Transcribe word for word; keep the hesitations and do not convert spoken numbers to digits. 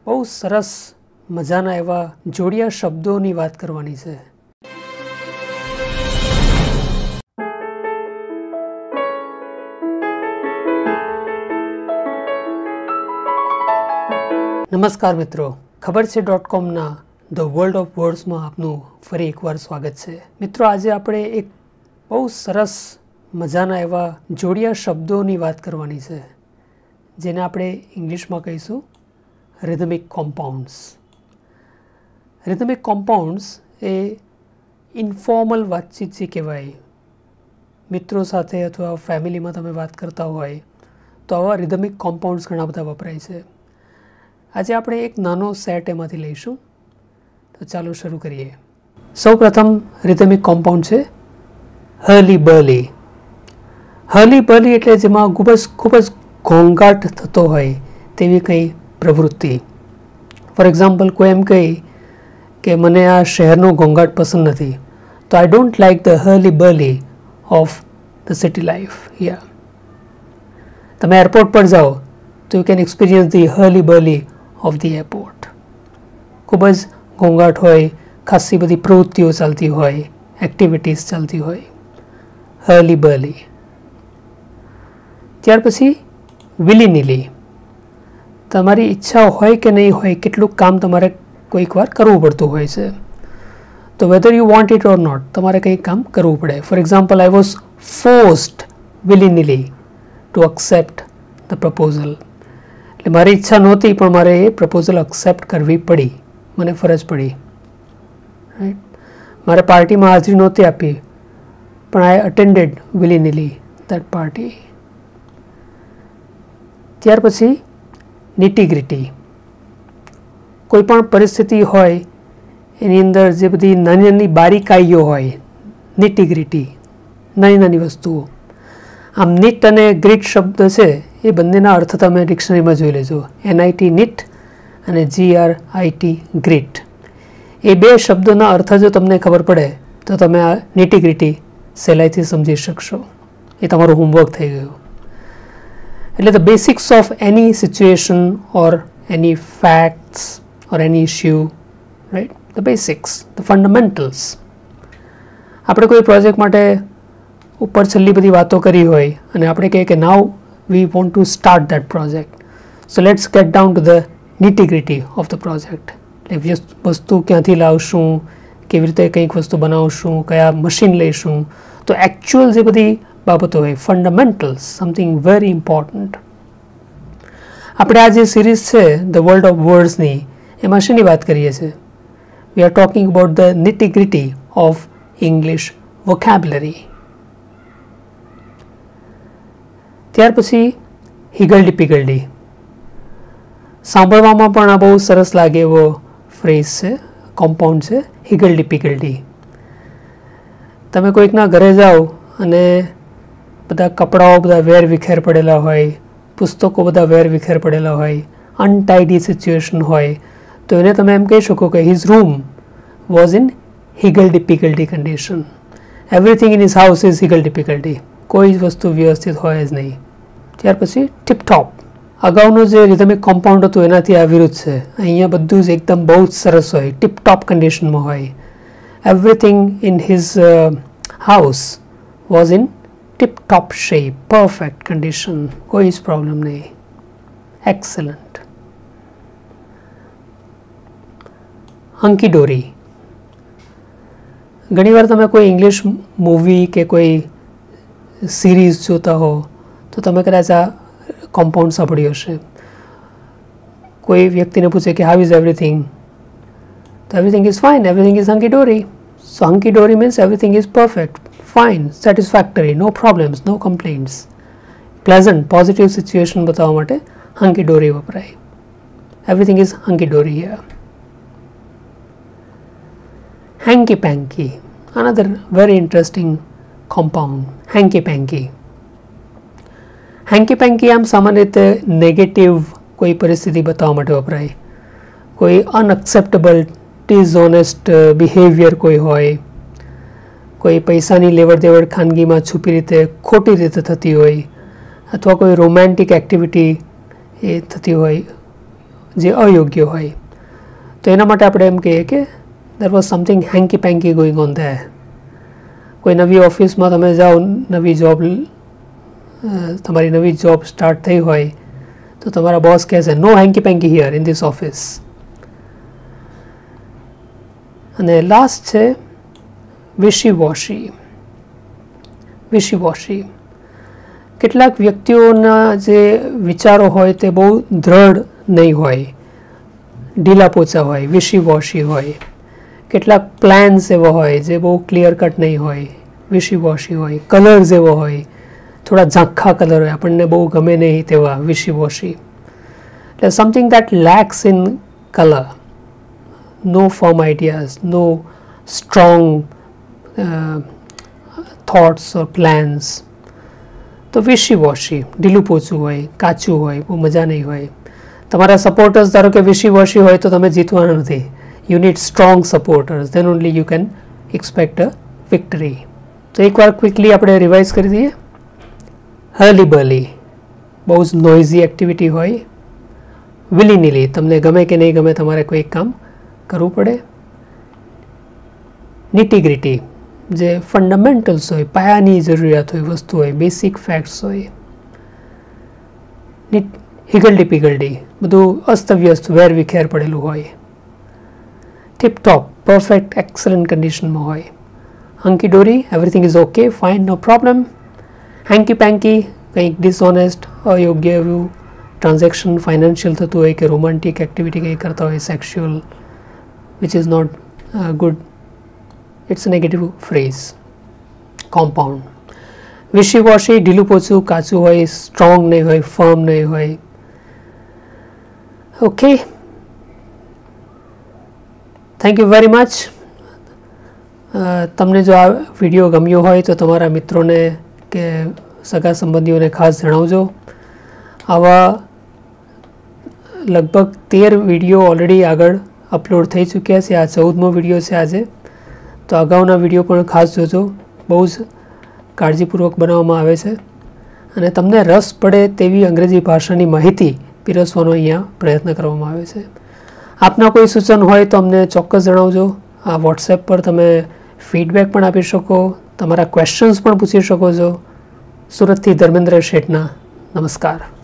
બહુ સરસ મજાના એવા જોડિયા શબ્દોની વાત કરવાની છે। નમસ્કાર મિત્રો, ખબર છે ડોટ કોમના ધ વર્લ્ડ ઓફ વર્ડ્સમાં આપનું ફરી એકવાર સ્વાગત છે। મિત્રો, આજે આપણે એક બહુ સરસ મજાના એવા જોડિયા શબ્દોની વાત કરવાની છે, જેને આપણે ઇંગ્લિશમાં કહીશું રિધમિક કોમ્પાઉન્ડ્સ। રિધમિક કોમ્પાઉન્ડ્સ એ ઇન્ફોર્મલ વાતચીત જે કહેવાય, મિત્રો સાથે અથવા ફેમિલીમાં તમે વાત કરતા હોય તો આવા રિધમિક કોમ્પાઉન્ડ્સ ઘણા બધા વપરાય છે। આજે આપણે એક નાનો સેટ એમાંથી લઈશું, તો ચાલો શરૂ કરીએ। સૌ પ્રથમ રિધમિક કોમ્પાઉન્ડ છે હર્લી બર્લી। હર્લી બર્લી એટલે જેમાં ખૂબ જ ખૂબ જ ઘોંઘાટ થતો હોય તેવી કંઈ પ્રવૃત્તિ। ફોર એક્ઝામ્પલ, કોઈ એમ કહે કે મને આ શહેરનો ઘોંઘાટ પસંદ નથી, તો I don't like the hurly burly of the city life. યા તમે એરપોર્ટ પર જાઓ તો you can experience the hurly burly of the airport. ખૂબ જ ઘોંઘાટ હોય, ખાસી બધી પ્રવૃત્તિઓ ચાલતી હોય, એક્ટિવિટીઝ ચાલતી હોય, હર્લી બર્લી। ત્યાર પછી વિલી નીલી। તમારી ઈચ્છા હોય કે નહીં હોય, કેટલું કામ તમારે કોઈક વાર કરવું પડતું હોય છે, તો whether you want it or not, તમારે કંઈ કામ કરવું પડે। For example, I was forced willy nilly to accept the proposal. એટલે મારી ઈચ્છા નહોતી પણ મારે એ પ્રપોઝલ એક્સેપ્ટ કરવી પડી, મને ફરજ પડી, રાઈટ। મારે પાર્ટીમાં હાજરી નહોતી આપી પણ I attended willy nilly that party. ત્યાર પછી નીટી ગ્રીટી। કોઈ પણ પરિસ્થિતિ હોય એની અંદર જે બધી નાની નાની બારીકાઈઓ હોય, નીટી ગ્રીટી, નાની નાની વસ્તુઓ। આમ નીટ અને ગ્રીટ શબ્દ છે એ બંનેના અર્થ તમે ડિક્શનરીમાં જોઈ લેજો, એન આઈ ટી નીટ અને G R I T grit. એ બે શબ્દોના અર્થ જો તમને ખબર પડે તો તમે આ નીટી ગ્રીટી સહેલાઈથી સમજી શકશો। એ તમારું હોમવર્ક થઈ ગયું। એટલે the basics of any situation or any facts or any issue, right, the basics, the fundamentals. આપણે કોઈ પ્રોજેક્ટ માટે ઉપર છેલ્લી બધી વાતો કરી હોય અને આપણે કહીએ કે now we want to start that project, so let's get down to the nitty gritty of the project. એટલે વસ્તુ ક્યાંથી લાવશું, કેવી રીતે કંઈક વસ્તુ બનાવશું, કયા મશીન લઈશું, તો એકચ્યુઅલ જે બધી બાબતો હોય, ફંડામેન્ટલ્સ, સમથિંગ વેરી ઇમ્પોર્ટન્ટ। આપણે આ જે સિરીઝ છે ધ વર્લ્ડ ઓફ વર્ડ્સની, એમાં શેની વાત કરીએ છીએ? We are talking about the nitty gritty of English vocabulary. ત્યાર પછી હિગલ્ડી પિગલ્ડી। સાંભળવામાં પણ આ બહુ સરસ લાગે એવો ફ્રેઝ છે, કોમ્પાઉન્ડ છે, હિગલ્ડી પિગલ્ડી। તમે કોઈકના ઘરે જાઓ અને બધા કપડાઓ બધા વેર વિખેર પડેલા હોય, પુસ્તકો બધા વેર વિખેર પડેલા હોય, અનટાઇડી સિચ્યુએશન હોય, તો એને તમે એમ કહી શકો કે his room was in higgledy piggledy condition. Everything in his house is higgledy piggledy, કોઈ જ વસ્તુ વ્યવસ્થિત હોય જ નહીં। ત્યાર પછી ટીપટોપ। અગાઉનો જે રિધમિક કોમ્પાઉન્ડ હતું એનાથી આ વિરુદ્ધ છે। અહીંયા બધું જ એકદમ બહુ જ સરસ હોય, ટીપટોપ કન્ડિશનમાં હોય। Everything in his house was in tiptop shape, perfect condition, કોઈ જ પ્રોબ્લેમ નહીં, એક્સલન્ટ। હંકી ડોરી। ઘણીવાર તમે કોઈ ઇંગ્લિશ મૂવી કે કોઈ સિરીઝ જોતા હો તો તમે કદાચ આ કોમ્પાઉન્ડ સાંભળ્યું હશે। કોઈ વ્યક્તિને પૂછે કે હાઉ ઇઝ એવરીથિંગ, તો everything is fine, everything is hunky dory. So hunky dory means everything is perfect, fine, satisfactory, no problems, no complaints, pleasant, positive situation બતાવવા માટે હંકી ડોરી વપરાય। Everything is hunky dory here. Hanky panky, another very interesting compound, hanky panky। hanky panky આમ સામાન્ય રીતે negative કોઈ પરિસ્થિતિ બતાવવા માટે વપરાય। કોઈ અનએક્સેપ્ટેબલ ડિસઓનેસ્ટ બિહેવિયર કોઈ હોય, કોઈ પૈસાની લેવડ દેવડ ખાનગીમાં છુપી રીતે ખોટી રીતે થતી હોય, અથવા કોઈ રોમેન્ટિક એક્ટિવિટી એ થતી હોય જે અયોગ્ય હોય. તો એના માટે આપણે એમ કહીએ કે there was something hanky panky going on there. કોઈ નવી ઓફિસમાં તમે જાઓ, નવી જોબ, તમારી નવી જોબ સ્ટાર્ટ થઈ હોય તો તમારા બોસ કહે છે no hanky panky here in this office. અને લાસ્ટ છે વિશી વોશી. વિશી વોશી કેટલાક વ્યક્તિઓના જે વિચારો હોય તે બહુ દ્રઢ નહીં હોય, ઢીલા પોચા હોય, વિશી વોશી હોય. કેટલાક પ્લાન્સ એવા હોય જે બહુ ક્લિયર કટ નહીં હોય, વિશી વોશી હોય. કલર્સ એવો હોય, થોડા ઝાંખા કલર હોય, આપણને બહુ ગમે નહીં તેવા વિશી વોશી. એટલે something that lacks in colour, no firm ideas, no strong thoughts or plans. તો વિશી વોશી, ઢીલું પોચું હોય, કાચું હોય, બહુ મજા નહીં હોય. તમારા સપોર્ટર્સ ધારો કે વિશી વોશી હોય તો તમે જીતવાના નથી. You need strong supporters, then only you can expect a victory. તો એકવાર ક્વિકલી આપણે રિવાઇઝ કરી દઈએ. હર્લી-બર્લી, બહુ જ નોઇઝી એક્ટિવિટી હોય. વિલી-નીલી, તમને ગમે કે નહીં ગમે તમારે કોઈ કામ કરવું પડે. નીટી-ગ્રીટી, જે ફંડામેન્ટલ્સ હોય, પાયાની જરૂરિયાત હોય, વસ્તુ હોય, બેસિક ફેક્ટ્સ હોય. હિગલ્ડી-પિગલ્ડી, બધું અસ્તવ્યસ્ત, વેર-વિખેર પડેલું હોય. ટીપ-ટોપ, પરફેક્ટ, એક્સલન્ટ કન્ડિશનમાં હોય. Hunky dory, everything is okay, fine, no problem. Hanky panky, કંઈક ડિસઓનેસ્ટ, અયોગ્ય એવું ટ્રાન્ઝેક્શન ફાઇનાન્શિયલ થતું હોય કે રોમાન્ટિક એક્ટિવિટી કંઈ કરતા હોય, sexual, which is not good. It's a negative phrase. Compound. Wishy washy, ઢીલું પોચું, કાચું હોય, સ્ટ્રોંગ નહીં હોય, ફર્મ નહીં હોય. Okay, thank you very much. તમને જો આ વિડીયો ગમ્યો હોય તો તમારા મિત્રોને કે સગા સંબંધીઓને ખાસ જણાવજો. આવા લગભગ તેર વિડીયો ઓલરેડી આગળ અપલોડ થઈ ચૂક્યા છે. આ ચૌદમો વિડીયો છે આજે. તો અગાઉના વિડીયો પણ ખાસ જોજો. બહુ જ કાળજીપૂર્વક બનાવવામાં આવે છે અને તમને રસ પડે તેવી અંગ્રેજી ભાષાની માહિતી પીરસવાનો અહીંયા પ્રયત્ન કરવામાં આવે છે. આપના કોઈ સૂચન હોય તો અમને ચોક્કસ જણાવજો. આ વોટ્સએપ પર તમે ફીડબેક પણ આપી શકો, તમારા ક્વેશ્ચન્સ પણ પૂછી શકો છો. સુરતથી ધર્મેન્દ્ર શેઠના નમસ્કાર.